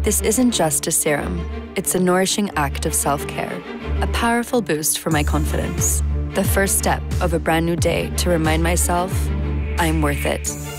This isn't just a serum. It's a nourishing act of self-care, a powerful boost for my confidence. The first step of a brand new day to remind myself I'm worth it.